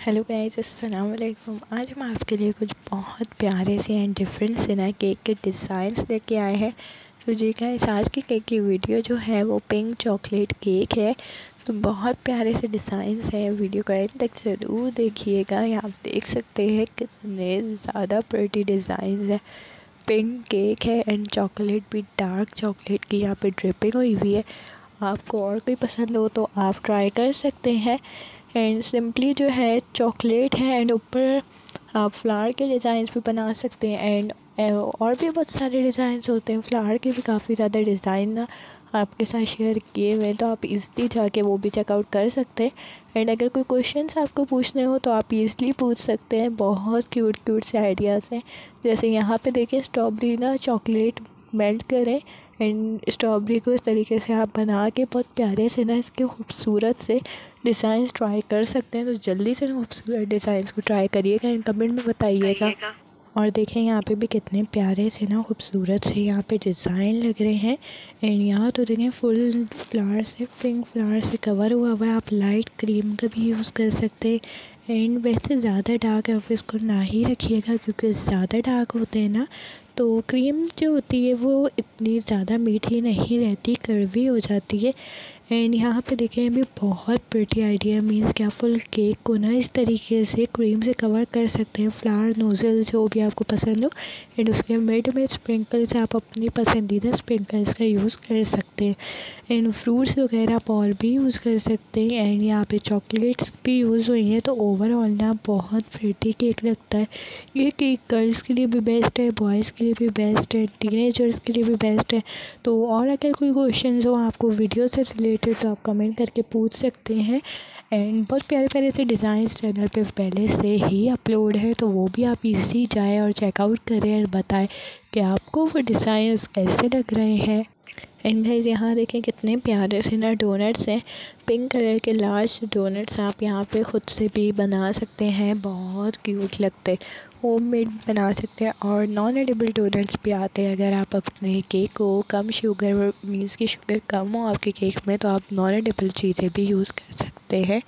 Hello guys, अस्सलाम वालेकुम। आज हम आपके लिए कुछ बहुत प्यारे से एंड डिफरेंट से ना केक के डिज़ाइंस लेके आए हैं। तो जी गाइस, आज की केक की वीडियो जो है वो पिंक चॉकलेट केक है। तो बहुत प्यारे से डिज़ाइंस हैं। वीडियो का एंड तक ज़रूर देखिएगा। आप देख सकते हैं कितने ज़्यादा प्रिटी डिज़ाइंस हैं। पिंक केक है एंड चॉकलेट भी डार्क चॉकलेट की यहाँ पे ड्रिपिंग हुई हुई है। आपको और कोई पसंद हो तो आप ट्राई कर सकते हैं। एंड सिंपली जो है चॉकलेट है एंड ऊपर आप फ्लावर के डिज़ाइंस भी बना सकते हैं। एंड और भी बहुत सारे डिज़ाइंस होते हैं। फ्लावर के भी काफ़ी ज़्यादा डिज़ाइन ना आपके साथ शेयर किए हुए हैं, तो आप ईज़िली जाके वो भी चेकआउट कर सकते हैं। एंड अगर कोई क्वेश्चंस आपको पूछने हो तो आप ईज़िली पूछ सकते हैं। बहुत क्यूट क्यूट से आइडियाज़ हैं। जैसे यहाँ पे देखिए, स्ट्रॉबेरी ना चॉकलेट मेल्ट करें एंड स्ट्रॉबेरी को इस तरीके से आप बना के बहुत प्यारे से ना इसके खूबसूरत से डिज़ाइंस ट्राई कर सकते हैं। तो जल्दी से खूबसूरत डिज़ाइंस को ट्राई करिएगा एंड कमेंट में बताइएगा। और देखें यहाँ पे भी कितने प्यारे से ना खूबसूरत से यहाँ पे डिज़ाइन लग रहे हैं। एंड यहाँ तो देखें फुल फ्लावर से, पिंक फ्लावर से कवर हुआ हुआ है। आप लाइट क्रीम का भी यूज़ कर सकते हैं। एंड वैसे ज़्यादा डार्क है फिर इसको ना ही रखिएगा, क्योंकि ज़्यादा डार्क होते हैं ना तो क्रीम जो होती है वो इतनी ज़्यादा मीठी नहीं रहती, कड़वी हो जाती है। एंड यहाँ पे देखें अभी बहुत प्रिटी आइडिया, मीन्स क्या फुल केक को ना इस तरीके से क्रीम से कवर कर सकते हैं। फ्लावर नोज़ल जो भी आपको पसंद हो एंड उसके मिड में स्प्रिंकल्स, आप अपनी पसंदीदा स्प्रिंकल्स का यूज़ कर सकते हैं। एंड फ्रूट्स वगैरह आप और भी यूज़ कर सकते हैं। एंड यहाँ पे चॉकलेट्स भी यूज़ हुई हैं। तो ओवरऑल ना बहुत प्रिटी केक लगता है। ये केक गर्ल्स के लिए भी बेस्ट है, बॉयज़ के लिए भी बेस्ट है, टीनेजर्स के लिए भी बेस्ट है। तो और अगर कोई क्वेश्चन हो आपको वीडियो से रिलेटेड तो आप कमेंट करके पूछ सकते हैं। एंड बहुत प्यारे प्यारे से डिज़ाइंस चैनल पे पहले से ही अपलोड है, तो वो भी आप इजी जाएँ और चेकआउट करें और बताएं कि आपको वो डिज़ाइंस कैसे लग रहे हैं। एंड गाइस यहाँ देखें कितने प्यारे से ना डोनट्स हैं। पिंक कलर के लार्ज डोनट्स आप यहाँ पे ख़ुद से भी बना सकते हैं, बहुत क्यूट लगते। होममेड बना सकते हैं। और नॉन एडिबल डोनट्स भी आते हैं। अगर आप अपने केक को कम शुगर, मीन्स की शुगर कम हो आपके केक में, तो आप नॉन एडिबल चीज़ें भी यूज़ कर सकते हैं।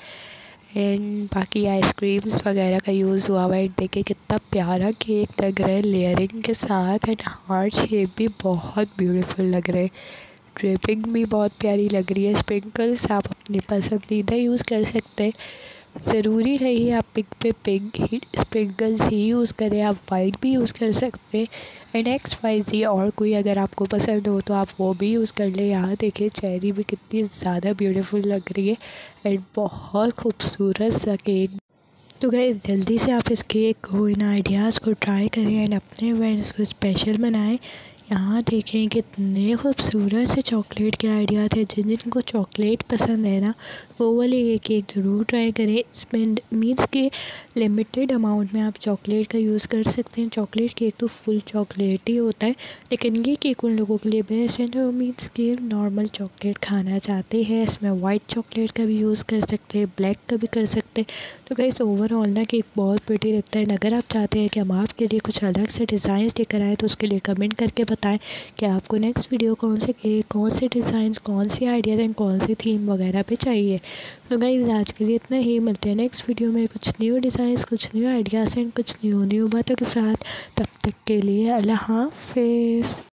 एंड बाकी आइसक्रीम्स वगैरह का यूज़ हुआ हुआ है। देखिए कितना प्यारा केक लग रहा है लेयरिंग के साथ। एंड हार्ट शेप भी बहुत ब्यूटीफुल लग रहा है। ड्रेपिंग भी बहुत प्यारी लग रही है। स्प्रिंकल्स आप अपनी पसंदीदा यूज़ कर सकते हैं। ज़रूरी नहीं आप पिंक पे पिंक ही स्प्रिंकल्स ही यूज़ करें, आप वाइट भी यूज़ कर सकते हैं। एंड XYZ और कोई अगर आपको पसंद हो तो आप वो भी यूज़ कर लें। यहाँ देखिए चेरी भी कितनी ज़्यादा ब्यूटीफुल लग रही है एंड बहुत खूबसूरत सा केक। तो गाइस जल्दी से आप इस केक को, इन आइडियाज़ को ट्राई करें एंड अपने इवेंट्स को स्पेशल बनाएं। यहाँ देखें कितने खूबसूरत से चॉकलेट के आइडियाज़ हैं। जिन जिनको चॉकलेट पसंद है ना वो वाले ये केक ज़रूर ट्राई करें। इसमें मीन्स के लिमिटेड अमाउंट में आप चॉकलेट का यूज़ कर सकते हैं। चॉकलेट केक तो फुल चॉकलेट ही होता है, लेकिन ये केक उन लोगों के लिए बेस्ट है जो मीन्स के नॉर्मल चॉकलेट खाना चाहते हैं। इसमें वाइट चॉकलेट का भी यूज़ कर सकते हैं, ब्लैक का भी कर सकते हैं। तो गाइस ओवरऑल ना केक बहुत प्रिटी लगता है। अगर आप चाहते हैं कि हम आपके लिए कुछ अलग से डिज़ाइन लेकर आए तो उसके लिए कमेंट करके बताएं कि आपको नेक्स्ट वीडियो कौन से केक, कौन से डिज़ाइन, कौन सी आइडियाज़ एंड कौन सी थीम वगैरह पे चाहिए। तो गाइस आज के लिए इतना ही। मिलते हैं नेक्स्ट वीडियो में कुछ न्यू डिज़ाइंस, कुछ न्यू आइडियाज़ एंड कुछ न्यू बातों के साथ। तब तक के लिए अल्लाह हाफ़िज़।